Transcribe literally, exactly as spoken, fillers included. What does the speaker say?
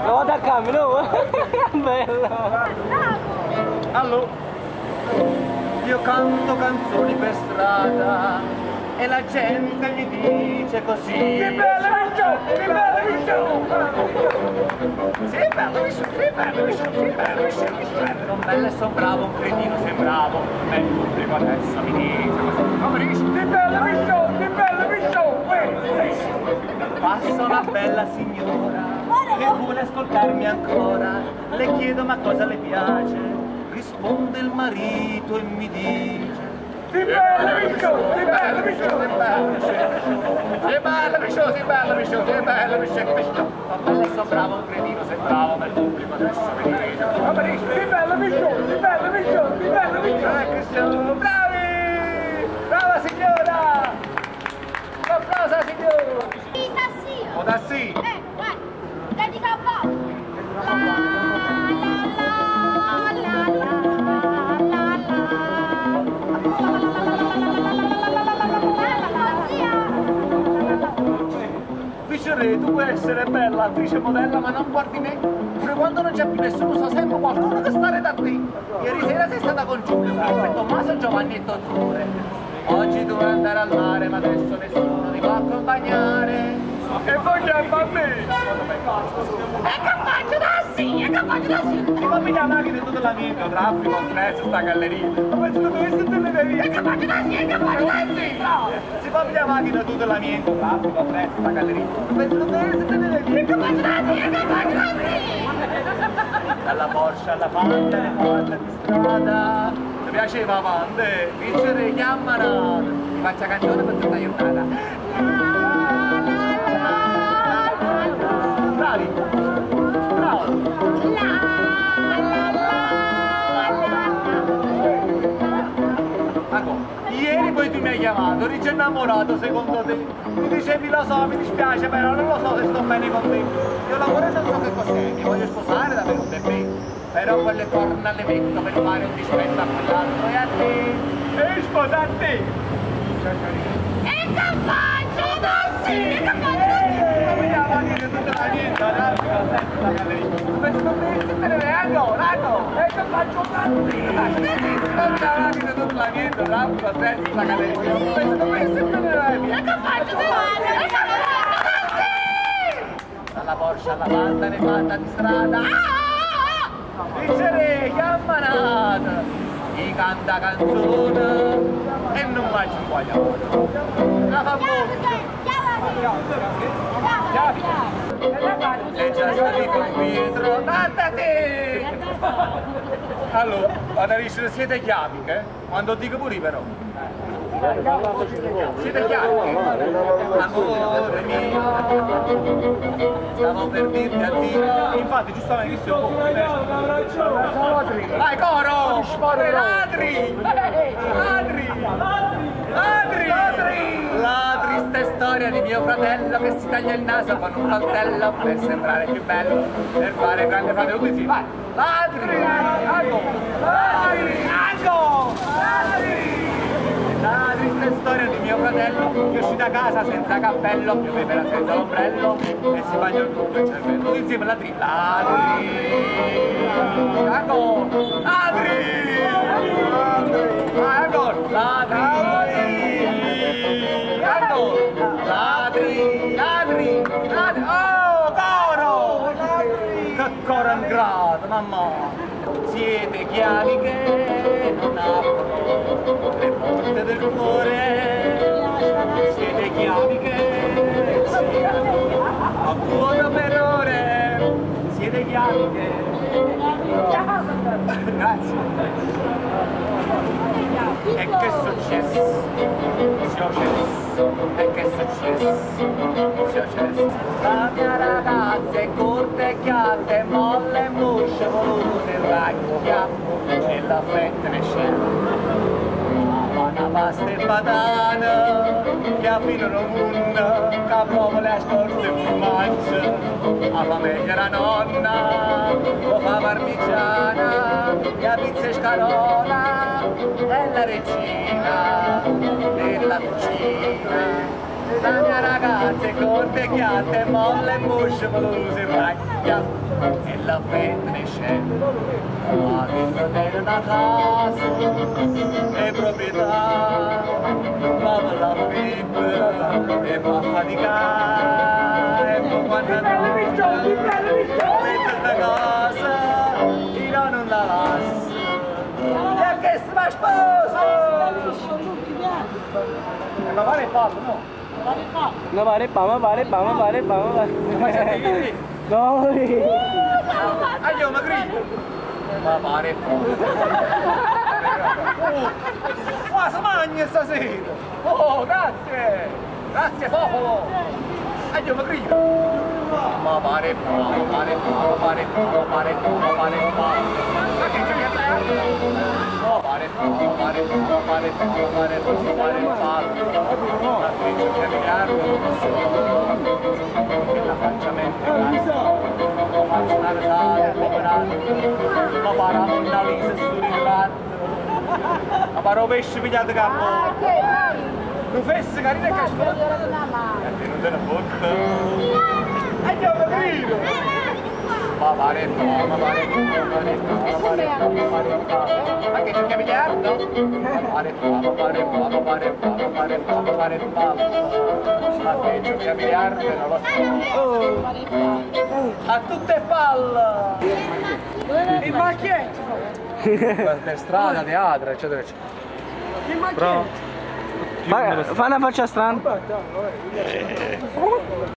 No, da cammino. Bello. Allora, io canto canzoni per strada e la gente gli dice così. Che bello Michio, che bello Michio. Sì, bello Michio, sì, bello Michio, sì, bello Michio. Non bello e son bravo, un cretino sembravo. Ma il pubblico adesso mi dice così. Come dici? Che bello Michio, che bello Michio. Passa una bella signora che vuole ascoltarmi ancora. Le chiedo ma cosa le piace? Risponde il marito e mi dice: Sei bello Michio, sei bello Michio, sei bello Michio, sei bello Michio, sei bello Michio, sei bello Michio. Ma bello e so bravo, un cretino sei bravo, ma il pubblico adesso mi dice: Come dici? Sei bello Michio, sei bello Michio, sei bello Michio. Eh che siamo bravi! Brava signora! Un applauso alla signora! Sì, da sì! O da sì! Eh, vai! Dedica un po'! La la la la la Picciore, tu puoi essere bella, attrice modella, ma non guardi me. Pure quando non c'è più nessuno, so sempre qualcuno che stare da te. Ieri sera sei stata con Giulio, Franco, Tommaso, Giovanni e Dottore. Oggi dovrei andare al mare, ma adesso nessuno ti può accompagnare. E poi c'è a me! E che faccio da sì? E che faccio da sì? Si può pigliare la macchina e tutto l'amico, traffico, stress, sta galleria. Ma penso che dovessi teneria. E che faccio da sì? E che faccio da sì? Si può pigliare la macchina e tutto l'amico, traffico, stress, sta galleria. Ma penso che dovessi teneria. E che faccio da sì? E che faccio da sì? Dalla Porsche alla Panda, le porte di strada. Mi piaceva Pande, vincere chiamano. Mi faccia canzone per tutta la giornata. Bravi! Bravo! Ecco, ieri poi tu mi hai chiamato, eri già innamorato secondo te. Mi dicevi lo so, mi dispiace, però non lo so se sto bene con te. Io lavoro e non so che cos'è, mi voglio sposare davvero un bebè. Però quelle corna le metto per fare un dispetto a quell'altro e a te. E sposa a te! E che faccio da sì? E che faccio da sì? Tutta la niente, l'altro, la galleria. Penso che pensi te ne vengo, rago! E che faccio tanti! Tutta la niente, tutta la niente, l'altro, la testa, la galleria. Penso che pensi te ne vengo! E che faccio da sì? E che faccio da sì? Dalla Porsche alla Panda ne fatta di strada. Vincere, chiamanata! Chi canta canzone e non mangia un guagliato. La fa molto! E già stati con Pietro, andate! Allora, adesso siete chiaviche? Quando dico pure però. Siete chiaviche? Amore mio, stavo per dirti addio. Infatti, giustamente, che sono vai coro! Ladri! Ladri! Ladri! La triste storia di mio fratello che si taglia il naso con un coltello per sembrare più bello, per fare grande fratello tutti insieme. Vai! Ladri! Ago! Ladri! Ago! Ladri! La triste storia di mio fratello che uscì da casa senza cappello, pioveva senza l'ombrello e si bagnò tutto il cervello. Tutti insieme ladri! Ladri! Ago! Ladri! Ago! Ladri! Ladri, ladri, ladri, oh, coro! Che coro ingrato, mamma! Siete chiavi che non aprono le porte del cuore. Siete chiavi che a cuore per ore. Siete chiavi che... Grazie. E che è successo? Successo. E che è successo? Successo. La mia ragazza è corta e chiatta, molle e muscia, volute, il ragno chiappo e la fetta ne scende. Una pasta e patata che affilano munna, che proprio le scorse formaggio. La famiglia la nonna, lo fa parmigiana, la pizza e scarola, è la regina della cucina. La mia ragazza è cortecchiata, molle e busce volose raglia e la femmina scende a disfrutare da casa e proprietà, ma per la femmina e fa faticare e poi quando non mette da casa io non la lascio e che si va sposo e ma vale il fatto, no? Ma vale pa, ma vale pa, ma vale pa, ma vale. Ma c'è chi? No, Aglio, ma grido! Ma pare ma si mangia stasera! Oh, grazie! Grazie popolo! Aglio, ma grido! Ma pare ma pare ma pare ma pare ma pare ma che c'è che ma pare ma pare ma pare ma pare ma pare ma ma che c'è miliardo che la faccia mente faccio una risata, ma pare una lisa sul ritratto, ma pare un pesce pigliato capo, un fesse carino e casco, e te non te ne fotte, e io mi grido, ma pare no, ma pare no, ma pare no, ma pare no, ma pare no, ma che c'è che miliardo? Ma pare no, ma pare no, ma pare no, ma pare no, ma pare no, ma che c'è che miliardo non lo so. A tutte palle! Il macchietto! Per strada, teatro, eccetera, eccetera. Il macchietto! fa una faccia strana.